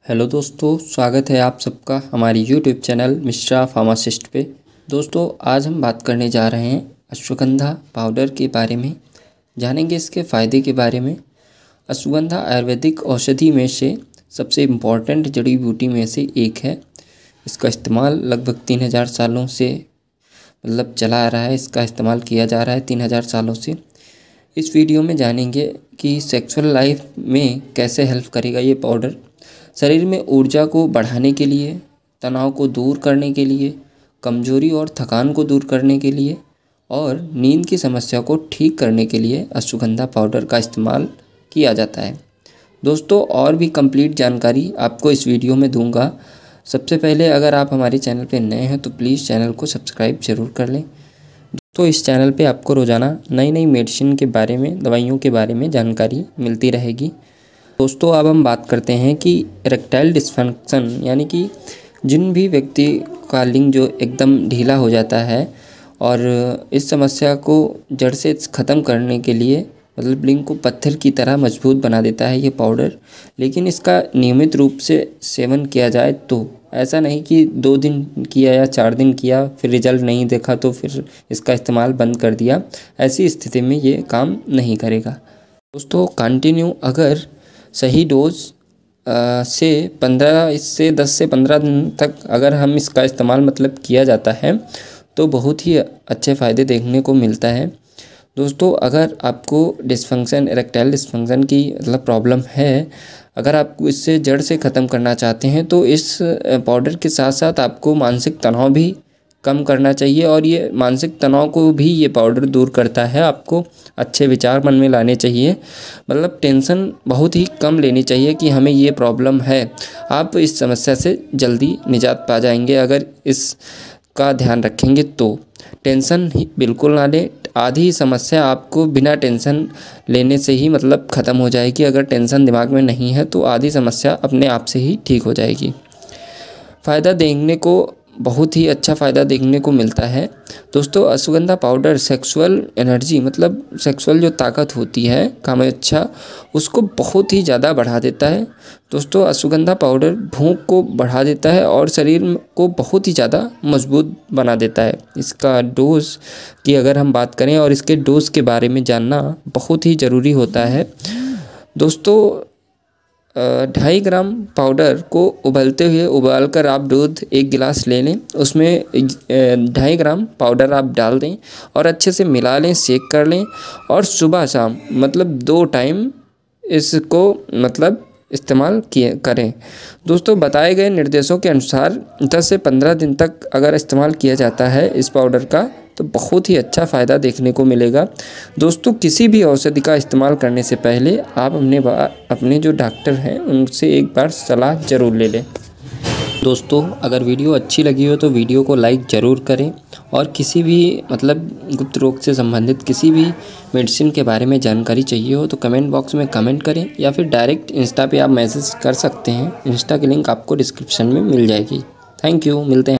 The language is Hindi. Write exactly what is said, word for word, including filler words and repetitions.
हेलो दोस्तों, स्वागत है आप सबका हमारी यूट्यूब चैनल मिश्रा फार्मासिस्ट पे। दोस्तों, आज हम बात करने जा रहे हैं अश्वगंधा पाउडर के बारे में। जानेंगे इसके फ़ायदे के बारे में। अश्वगंधा आयुर्वेदिक औषधि में से सबसे इम्पॉर्टेंट जड़ी बूटी में से एक है। इसका इस्तेमाल लगभग तीन हज़ार सालों से मतलब चला आ रहा है। इसका इस्तेमाल किया जा रहा है तीन हज़ार सालों से। इस वीडियो में जानेंगे कि सेक्सुअल लाइफ में कैसे हेल्प करेगा ये पाउडर। शरीर में ऊर्जा को बढ़ाने के लिए, तनाव को दूर करने के लिए, कमजोरी और थकान को दूर करने के लिए और नींद की समस्या को ठीक करने के लिए अश्वगंधा पाउडर का इस्तेमाल किया जाता है। दोस्तों, और भी कंप्लीट जानकारी आपको इस वीडियो में दूंगा। सबसे पहले अगर आप हमारे चैनल पर नए हैं तो प्लीज़ चैनल को सब्सक्राइब ज़रूर कर लें। तो इस चैनल पे आपको रोज़ाना नई नई मेडिसिन के बारे में, दवाइयों के बारे में जानकारी मिलती रहेगी। दोस्तों, अब हम बात करते हैं कि इरेक्टाइल डिस्फंक्शन यानी कि जिन भी व्यक्ति का लिंग जो एकदम ढीला हो जाता है और इस समस्या को जड़ से ख़त्म करने के लिए मतलब लिंग को पत्थर की तरह मजबूत बना देता है ये पाउडर। लेकिन इसका नियमित रूप से सेवन किया जाए तो, ऐसा नहीं कि दो दिन किया या चार दिन किया फिर रिजल्ट नहीं देखा तो फिर इसका इस्तेमाल बंद कर दिया, ऐसी स्थिति में ये काम नहीं करेगा। दोस्तों, कंटिन्यू अगर सही डोज आ, से पंद्रह इससे दस से पंद्रह दिन तक अगर हम इसका इस्तेमाल मतलब किया जाता है तो बहुत ही अच्छे फ़ायदे देखने को मिलता है। दोस्तों, अगर आपको डिस्फंक्शन, इरेक्टाइल डिस्फंक्शन की मतलब प्रॉब्लम है, अगर आप इससे जड़ से ख़त्म करना चाहते हैं तो इस पाउडर के साथ साथ आपको मानसिक तनाव भी कम करना चाहिए। और ये मानसिक तनाव को भी ये पाउडर दूर करता है। आपको अच्छे विचार मन में लाने चाहिए, मतलब टेंशन बहुत ही कम लेनी चाहिए कि हमें ये प्रॉब्लम है। आप इस समस्या से जल्दी निजात पा जाएंगे अगर इसका ध्यान रखेंगे तो। टेंशन ही बिल्कुल ना लें। आधी समस्या आपको बिना टेंशन लेने से ही मतलब ख़त्म हो जाएगी। अगर टेंशन दिमाग में नहीं है तो आधी समस्या अपने आप से ही ठीक हो जाएगी। फ़ायदा देखने को बहुत ही अच्छा फ़ायदा देखने को मिलता है। दोस्तों, अश्वगंधा पाउडर सेक्सुअल एनर्जी मतलब सेक्सुअल जो ताकत होती है, कामेच्छा, उसको बहुत ही ज़्यादा बढ़ा देता है। दोस्तों, अश्वगंधा पाउडर भूख को बढ़ा देता है और शरीर को बहुत ही ज़्यादा मजबूत बना देता है। इसका डोज की अगर हम बात करें और इसके डोज के बारे में जानना बहुत ही ज़रूरी होता है। दोस्तों, ढाई ग्राम पाउडर को उबलते हुए उबालकर आप दूध एक गिलास ले लें, उसमें ढाई ग्राम पाउडर आप डाल दें और अच्छे से मिला लें, सेक कर लें और सुबह शाम मतलब दो टाइम इसको मतलब इस्तेमाल किए करें। दोस्तों, बताए गए निर्देशों के अनुसार दस से पंद्रह दिन तक अगर इस्तेमाल किया जाता है इस पाउडर का तो बहुत ही अच्छा फ़ायदा देखने को मिलेगा। दोस्तों, किसी भी औषधि का इस्तेमाल करने से पहले आप अपने अपने जो डॉक्टर हैं उनसे एक बार सलाह ज़रूर ले लें। दोस्तों, अगर वीडियो अच्छी लगी हो तो वीडियो को लाइक ज़रूर करें और किसी भी मतलब गुप्त रोग से संबंधित किसी भी मेडिसिन के बारे में जानकारी चाहिए हो तो कमेंट बॉक्स में कमेंट करें या फिर डायरेक्ट इंस्टा पे आप मैसेज कर सकते हैं। इंस्टा की लिंक आपको डिस्क्रिप्शन में मिल जाएगी। थैंक यू, मिलते हैं।